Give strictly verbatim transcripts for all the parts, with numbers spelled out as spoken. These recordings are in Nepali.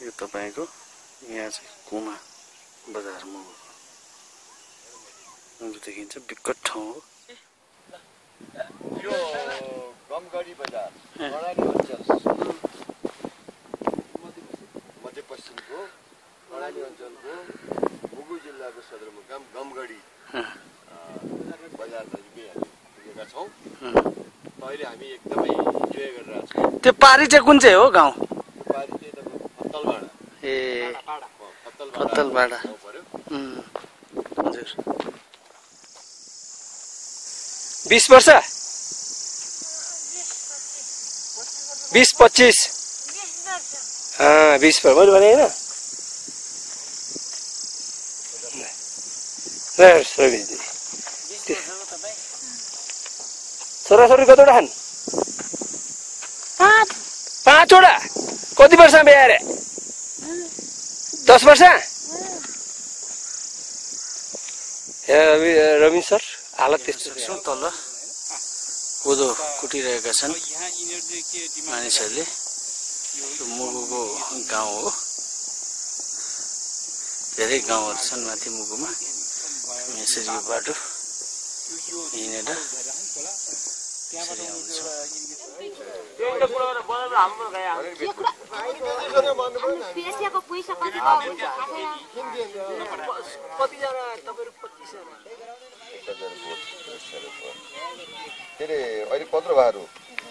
यो तपाईको यहाँ चाहिँ कुमा बजार मुगु मुगु देखिन्छ विकट ठाउँ हो यो गमगडी बजार कर्णाली अञ्चल मध्यपश्चिमको कर्णाली अञ्चलको मुगु जिल्लाको सदरमुकाम गमगडी बजार नजिकै हामी पुगेका छौँ। अहिले हामी एकदमै इन्जोय गरिरहेका छौँ। त्यो पारी चाहिँ कुन चाहिँ हो गाउँ? पारी चाहिँ तपाईको फत्तलबाडा ए फत्तलबाडा फत्तलबाडा पर्यो। हजुर बीस वर्ष बीस पच्चीस हाँ बीस पर मैले भने होइन छोराछोरी कतिवटा खान्? पाँचवटा। कति वर्षमा बिहे अरे? दस वर्ष? रविन सर हालत त्यस्तो तल कोदो कुटिरहेका छन् मानिसहरूले। यो मुगुको गाउँ हो। धेरै गाउँहरू छन् माथि मुगुमा। यसरी यो बाटो हिँडेर यसरी आउँछौँ। के अरे अहिले कत्रो भाहरू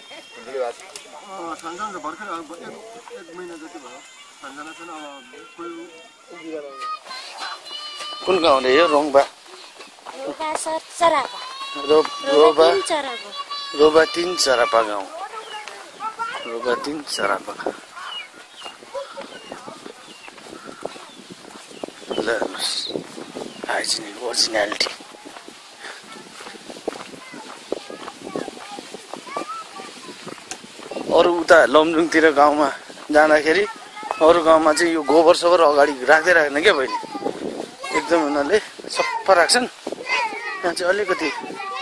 कुन गाउँ रे यो? रोङबा रोबा रोबा तीन चरापा गाउँ। रोबा तीन चरापा ल हेर्नुहोस् हाइजिनिक ओरिजिनालिटी। अरू उता लमजुङतिर गाउँमा जाँदाखेरि अरू गाउँमा चाहिँ यो गोबर सोबर अगाडि राख्दै राख्दैन क्या बहिनी। एकदम उनीहरूले सफा राख्छन्। यहाँ चाहिँ अलिकति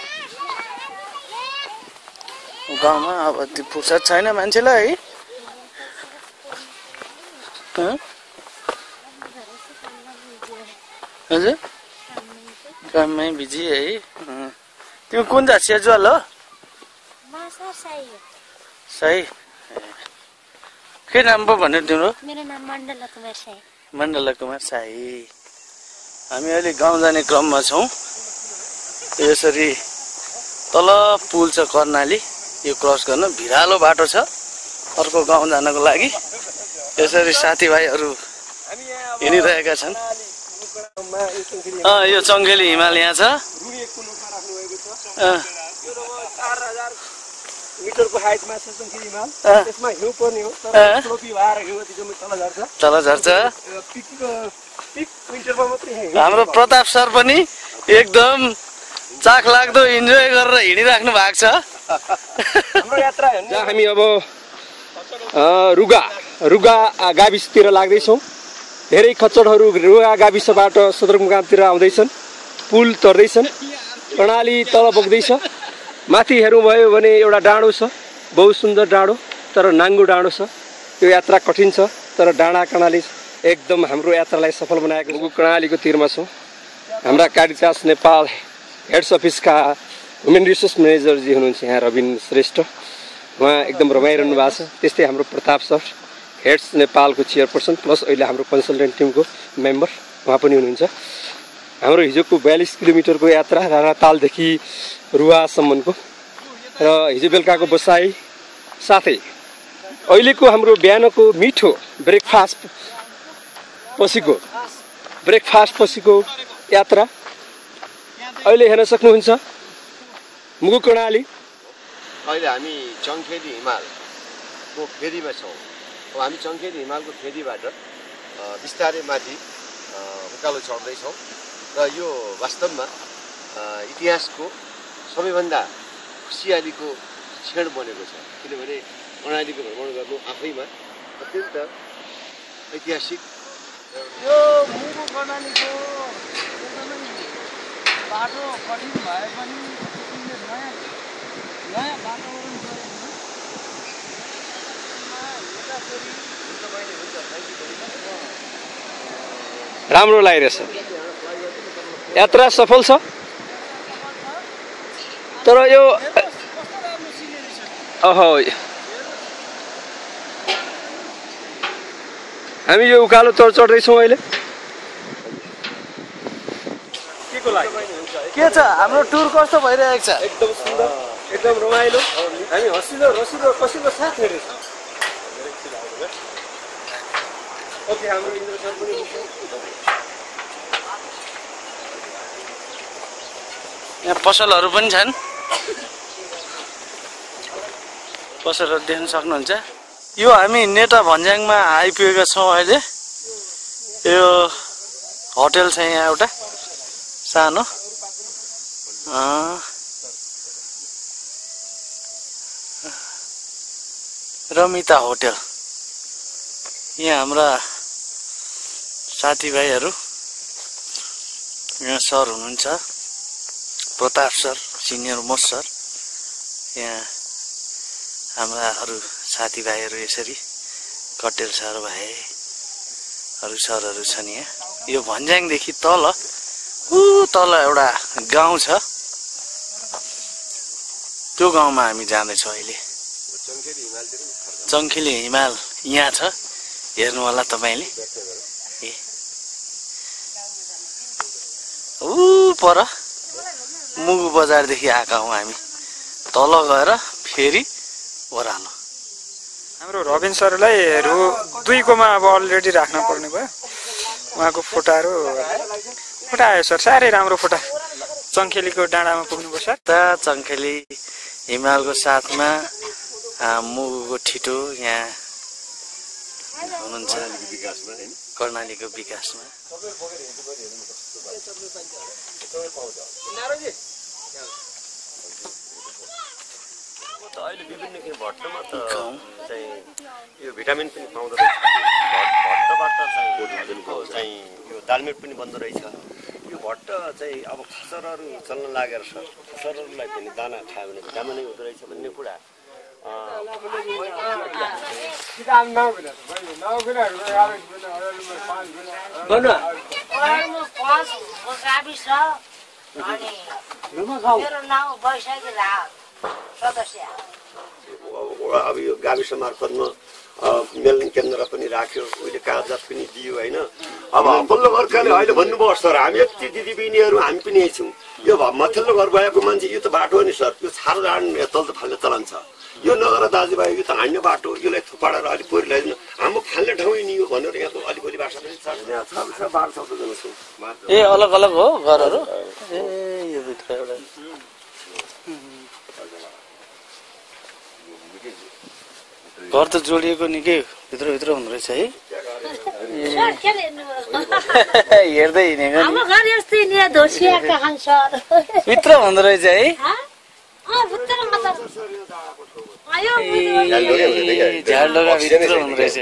गाउँमा अब त्यो फुर्सद छैन मान्छेलाई है। हजुर काममै बिजी है। तिमी कुन जात सेजुवाल हो? सही। के नाम पो भन्यो तिम्रो? मेरो नाम मण्डला कुमार साई। मण्डला कुमार साई। हामी अहिले गाउँ जाने क्रममा छौँ। यसरी तल पुल छ कर्णाली, यो क्रस गर्न भिरालो बाटो छ अर्को गाउँ जानको लागि। यसरी साथीभाइहरू हिँडिरहेका छन्। अँ यो चङ्खेली हिमाल यहाँ छ। मिटरको हाइटमा छ चङ्खेली हिमाल। त्यसमा हिउँ पर्ने हो तर स्लोपी भएर हिउँ जम्मै तल झर्छ। तल झर्छ। पिक पिक विन्टरमा मात्रै हिउँ। हाम्रो प्रताप सर पनि एकदम चाख लाग्दो इन्जोय गरेर हिँडिराख्नु भएको छ। हाम्रो यात्रा हेर्नु हामी अब रुगा रुगा गाविसतिर लाग्दैछौँ। धेरै खच्चडहरू रुगा गाविसबाट सदरमुकामतिर आउँदैछन्। पुल तर्दैछन्। कर्णाली तल बग्दैछ। माथि हेर्नुभयो भने एउटा डाँडो छ, बहुत सुन्दर डाँडो तर नाङ्गो डाँडो छ। यो यात्रा कठिन छ तर डाँडा कर्णाली एकदम हाम्रो यात्रालाई सफल बनाएको। मुगु कर्णालीको तिरमा छौँ। हाम्रा कारितास नेपाल हेड्स अफिसका ह्युमन रिसोर्स म्यानेजरजी हुनुहुन्छ यहाँ रविन श्रेष्ठ, उहाँ एकदम रमाइरहनु भएको छ। त्यस्तै हाम्रो प्रताप सर हेड्स नेपालको चेयरपर्सन प्लस अहिले हाम्रो कन्सल्टेन्ट टिमको मेम्बर उहाँ पनि हुनुहुन्छ। हाम्रो हिजोको बयालिस किलोमिटरको यात्रा रारातालदेखि रुवासम्मको र हिजो बेलुकाको बसाइ साथै अहिलेको हाम्रो बिहानको मिठो ब्रेकफास्ट पछिको ब्रेकफास्ट पछिको यात्रा अहिले हेर्न सक्नुहुन्छ मुगु कर्णाली। अहिले हामी चङ्खेली हिमालको फेरीमा छौँ। अब हामी चङ्खेली हिमालको फेरीबाट बिस्तारै माथि उकालो चढ्दैछौँ र यो वास्तवमा इतिहासको सबैभन्दा खुसियालीको क्षण बनेको छ। किनभने कर्णालीको भ्रमण गर्नु आफैमा अत्यन्त ऐतिहासिक। यो मुगु कर्णालीको बाटो कठिन भए पनि नयाँ नयाँ वातावरण राम्रो लागिरहेछ। यात्रा सफल छ। तर यो अहो हामी यो उकालो चढ चढ्दैछौँ अहिले। के को लागि के छ हाम्रो टुर कस्तो भइरहेको छ? एकदम सुन्दर, एकदम रमाइलो। हामी हँसिलो रसिलो कसिलो साथहरू छ। ओके हाम्रो इन्द्र सर पनि यहाँ पसलहरू पनि छन्। पसलहरू देख्न सक्नुहुन्छ। यो हामी नेटा भन्ज्याङमा आइपुगेका छौँ अहिले। यो होटल छ यहाँ एउटा सानो रमिता होटल। यहाँ हाम्रा साथीभाइहरू, यहाँ सर हुनुहुन्छ Pratap sir, senior most sir. यहाँ हाम्रा अरू साथीभाइहरू यसरी कटेल सर भए अरू सरहरू छन्। यहाँ यो भन्ज्याङदेखि तल ऊ तल एउटा गाउँ छ, त्यो गाउँमा हामी जाँदैछौँ अहिले। चङ्खेली हिमाल यहाँ छ, हेर्नु होला तपाईँले। ए ऊ पर मुगु बजारदेखि आएका हौँ हामी। तल गएर फेरि ओह्रालो। हाम्रो रबिन सरलाई रु दुईकोमा अब अलरेडी राख्न पर्ने भयो। उहाँको फोटाहरू फोटा आयो सर, साह्रै राम्रो फोटा। चङ्खेलीको डाँडामा पुग्नुभयो सर। त चङ्खेली हिमालको साथमा मुगुको ठिटो यहाँ हुनुहुन्छ कर्णालीको विकासमा। अहिले विभिन्न किन भट्टमा त चाहिँ यो भिटामिन पनि पाउँदो रहेछ। भट्टबाट चाहिँ चाहिँ यो दालमेट पनि बन्दो रहेछ। यो भट्ट चाहिँ अब खसरहरू चल्न लागेर सर खसरहरूलाई पनि दाना खायो भने भिटामिनै हुँदो रहेछ भन्ने कुरा अब यो गाविस मार्फतमा मेलन केन्द्र पनि राख्यो, उहिले कागजात पनि दियो होइन। अब पल्लो घरकाले अहिले भन्नुभयो सर हामी यति दिदीबहिनीहरू हामी पनि यही छौँ। यो माथिल्लो घर गएको मान्छे यो त बाटो हो नि सर, यो छारो जाड्ने चल्दो फाल्ने चलन छ। यो नगर दाजुभाइ यो त हान्ने बाटो, यसलाई थुपाडेर अलिक पोहोर ल्याइदिनु, हाम्रो खाल्ने ठाउँ नि यो भनेर यहाँको अलिकति भाषा पनि छ। बाह्र चौधजना छौँ। ए अलग अलग हो घरहरू? ए यो भित्र एउटा घर त जोडिएको निकै भित्रभित्र हुँदो रहेछ है। हेर्दै हिँडेको भित्र हुँदो रहेछ है। झालडोगा भित्र हुँदो रहेछ।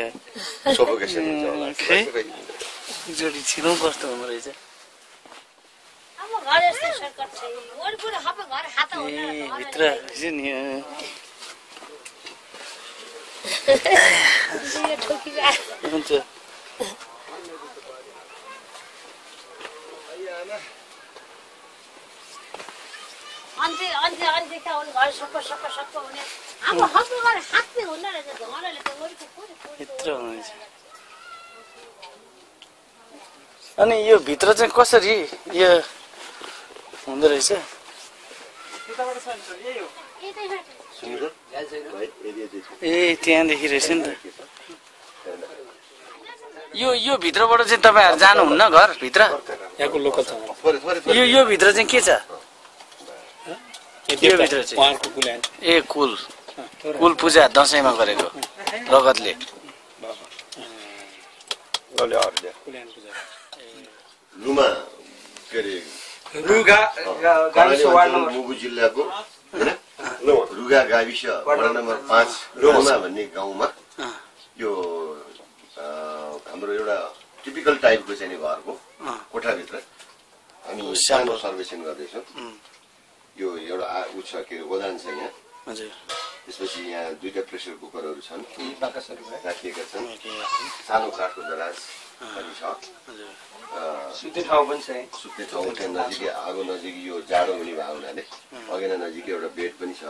जोडी छिनौ कस्तो हुँदो रहेछ। ए भित्र नि हुन्छ। अनि यो भित्र चाहिँ कसरी यो हुँदो रहेछ? ए त्यहाँदेखि रहेछ नि त। यो यो भित्रबाट चाहिँ तपाईँहरू जानुहुन्न घर भित्र? यहाँको लोकल छ। यो यो भित्र चाहिँ के छ? यो भित्र चाहिँ ए कुल कुल पूजा दसैँमा गरेको रगतले। लुमा के अरे रुगा गाविस वार्ड नम्बर मुगु जिल्लाको रुगा गाविस वार्ड नम्बर पाँच रुमा भन्ने गाउँमा यो हाम्रो एउटा टिपिकल टाइपको चाहिँ नि घरको कोठाभित्र हामी सानो सर्वेक्षण गर्दैछौँ। यो एउटा ऊ छ के अरे गोदान छ यहाँ। हजुर। त्यसपछि यहाँ दुईटा प्रेसर कुकरहरू छन् राखिएका छन्। सानो काठको दराज पनि छ सुत्ने ठाउँ पनि छ सुत्ने ठाउँ त्यहाँ नजिकै आगो नजिक यो जाडो हुने भएको हुनाले अघि नै नजिकै एउटा बेड पनि छ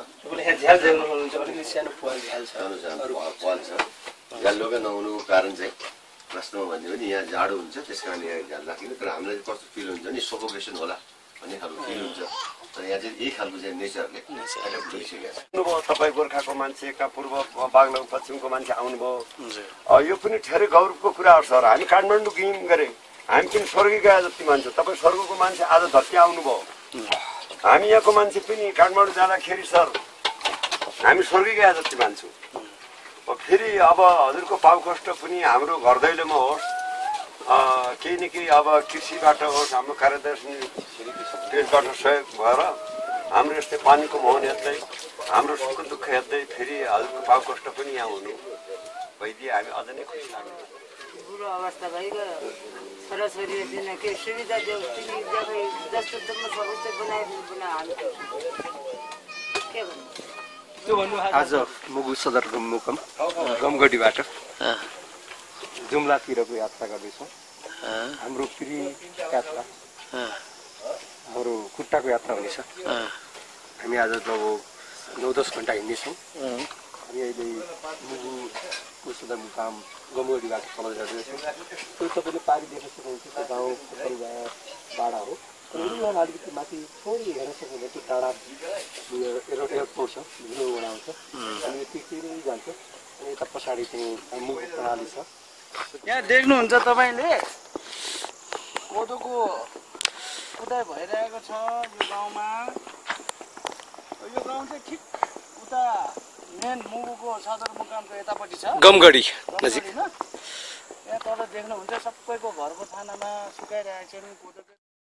सानो सानो पाल छ झ्याल लोकै नहुनुको कारण चाहिँ प्रश्नमा भन्यो भने यहाँ जाडो हुन्छ त्यस कारण यहाँ झ्याल राखिनु तर हामीलाई कस्तो फिल हुन्छ नि सफोकेसन होला भन्ने खालको फिल हुन्छ तर यहाँ चाहिँ यही खालको चाहिँ नेचरले भइसकेको छ आउनुभयो तपाईँ गोर्खाको मान्छे का पूर्व बागलुङ पश्चिमको मान्छे आउनुभयो यो पनि धेरै गौरवको कुरा हो सर हामी काठमाडौँ गयौँ गरे हामी पनि स्वर्ग गए जति मान्छे तपाईँ स्वर्गको मान्छे आज धरती आउनुभयो हामी यहाँको मान्छे पनि काठमाडौँ जाँदाखेरि सर हामी स्वर्ग गए जति मान्छौँ फेरि अब हजुरको पाउ कष्ट पनि हाम्रो घर दैलोमा होस् केही न केही अब कृषिबाट होस् हाम्रो कार्यदर्शी त्यसबाट सहयोग भएर हाम्रो यस्तै पानीको मुहान हेर्दै हाम्रो सुख दुःख हेर्दै फेरि हजुरको पाउ कष्ट पनि यहाँ हुनु भइदिए हामी अझ नै खुसी लाग्यो बुढो अवस्था भइगयो छोराछोरी दिन के सुविधा देऊ तिमी जस्तो जम्मा छ उस्तै बनाइदिनु पुनः हामी के भन्नु आज मुगु सदरमुकाम गमगढीबाट जुम्लातिरको यात्रा गर्दैछौँ हाम्रो पिरी यात्रा हाम्रो खुट्टाको यात्रा हुनेछ हामी आज लगभग नौ दस घन्टा हिँड्नेछौँ हामी अहिले मुगुको सदरमुकाम गमगढीबाट तल जाँदैछौँ त्यो तपाईँले पारी देख्न सक्नुहुन्छ त्यो गाउँ बाडा हो तर अलिकति माथि थोरै हेर्न सक्नुहुन्छ त्यो टाढा एयरपोर्ट छ भिडियो बनाउँछ अनि त्यतिकै जान्छ अनि यता पछाडि चाहिँ मुगु प्रणाली छ यहाँ देख्नुहुन्छ तपाईँले कोदोको कुदाइ भइरहेको छ यो गाउँमा यो गाउँ चाहिँ ठिक उता मेन मुगुको सदरमुकामको यतापट्टि छ गमगढी नजिक यहाँ तल देख्नुहुन्छ सबैको घरको थानामा सुकाइरहेको छन् कोदो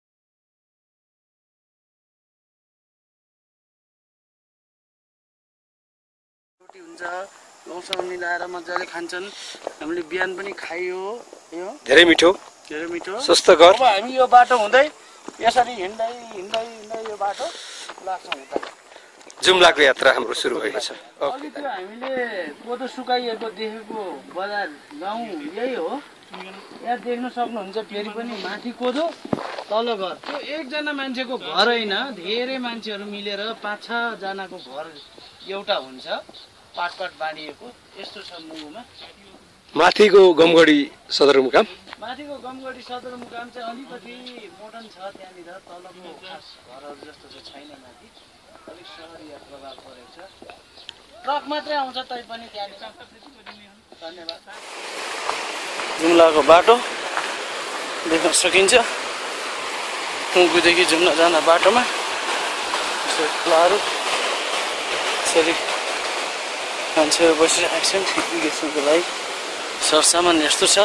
रोटी हुन्छ लौसँग मिलाएर मजाले खान्छन् हामीले बिहान पनि खाइयो यो धेरै मिठो धेरै मिठो स्वस्थकर अब हामी यो बाटो हुँदै यसरी हिँड्दै हिँड्दै हिँड्दै यो बाटो लाग्छौँ उता जुम्लाको यात्रा हाम्रो सुरु भएको छ अघि त्यो हामीले कोदो सुकाइएको देखेको बजार गाउँ यही हो यहाँ देख्न सक्नुहुन्छ फेरि पनि माथि कोदो तल घर त्यो एकजना मान्छेको घर होइन धेरै मान्छेहरू मिलेर पाँच छजनाको घर एउटा हुन्छ पाट पाट बाँडिएको यस्तो छ मुगुमा माथिको गमगढी सदरमुकाम माथिको गमगढी सदरमुकाम चाहिँ अलिकति मोडर्न छ त्यहाँनिर तलको खास घरहरू जस्तो चाहिँ छैन माथि अलिक सहरीय प्रभाव परेको छ ट्रक मात्रै आउँछ तैपनि त्यहाँनिर धन्यवाद जुम्लाको बाटो देख्न सकिन्छ मुगुदेखि जुम्ला जान बाटोमा खोलाहरू यसरी मान्छेहरू बसिरहेको छन् इरिगेसनको लागि सरसामान यस्तो छ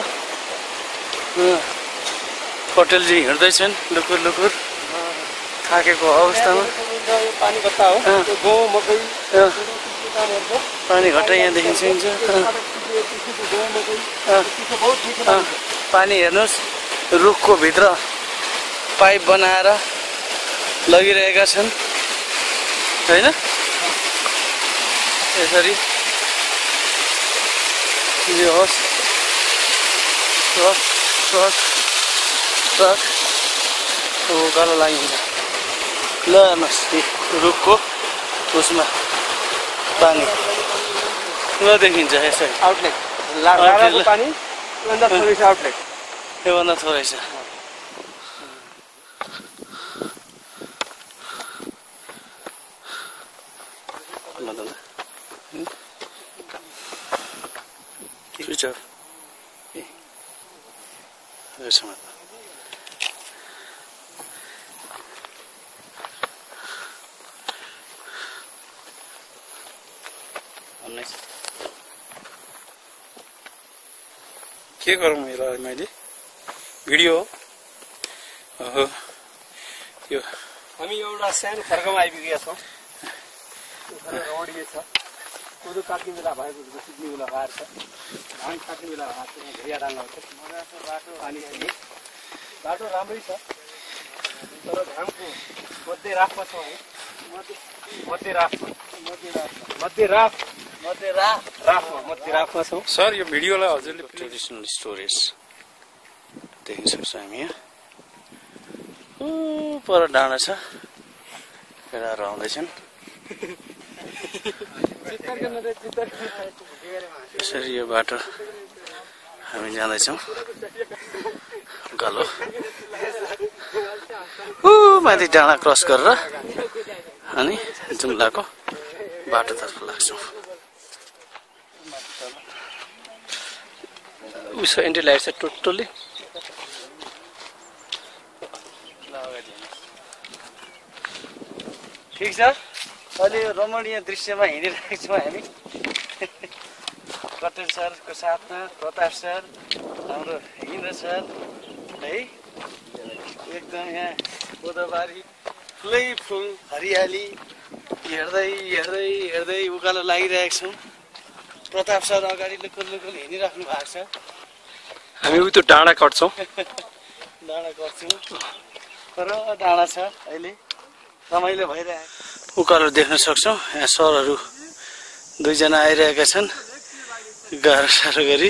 कटेलजी हिँड्दैछन् लुकुर लुकुर थाकेको अवस्थामा पानी घट्टा हो गहुँ मकै पानी घट्टा यहाँ देखिन्छ पानी हेर्नुहोस् रुखको भित्र पाइप बनाएर लगिरहेका छन् होइन यसरी यो होस् ट्रक ट्रक ट्रक उकालो लागिन्छ ल हेर्नुहोस् रुखको उसमा पानी ल देखिन्छ यसरी आउटलेट लाडाको पानी योभन्दा थोरै छ आउटलेट योभन्दा थोरै छ स्विच अफ यसमा के गरौँ मेरो मैले भिडियो हो यो हामी एउटा सानो खर्कमा आइपुगेका छौँ रोडिए छ कोदो काट्ने बेला भएको सिक्ने बेला भार छ धान काट्ने बेला भार छ घरिया डाल्न आउँछ बाटो पानी बाटो राम्रै छ तर घामको मध्य राफमा छौँ है मध्य राफमा मध्य राफमा मध्य राफ मध्य राफ राफमा मध्य राफमा छौँ सर यो भिडियोलाई हजुरले ट्रेडिसनल स्टोरेज देख्न सक्छौँ हामी यहाँ ऊ पर डाँडा छ केटाहरू आउँदैछन् यसरी यो बाटो हामी जाँदैछौँ उकालो ऊ माथि डाँडा क्रस गरेर अनि जुम्लाको बाटोतर्फ लाग्छौँ उसको एन्ट्री लाइट छ टोटल्ली ठिक छ अहिले यो रमणीय दृश्यमा हिँडिरहेको छौँ हामी कटेल सरको साथमा प्रताप सर हाम्रो इन्द्र सर है एकदम यहाँ गोदाबारी फुलै फुल हरियाली हेर्दै हेर्दै हेर्दै उकालो लागिरहेको छौँ प्रताप सर अगाडि लुकुल लुकुल हिँडिराख्नु भएको छ हामी उतो डाँडा कट्छौँ डाँडा गर्छौँ तर डाँडा छ अहिले रमाइलो भइरहेको उकालो देख्न सक्छौँ यहाँ सरहरू दुईजना आइरहेका छन् गाह्रो साह्रो गरी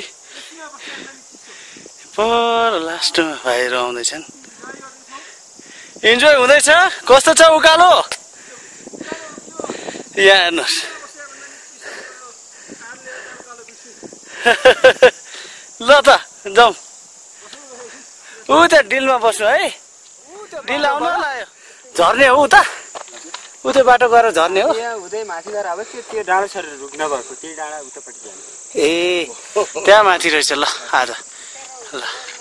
पर लास्टमा भाइहरू आउँदैछन् इन्जोय हुँदैछ कस्तो छ उकालो यहाँ हेर्नुहोस् ल त जाउँ ऊ त्यहाँ डिलमा बस्नु है डिल आउनु लाग्यो झर्ने हो उता उतै बाटो गएर झर्ने हो हुँदै माथि गएर अब त्यो डाँडा छ रुग्न भएको त्यही डाँडा उतापट्टि जाने ए त्यहाँ माथि रहेछ ल आज ल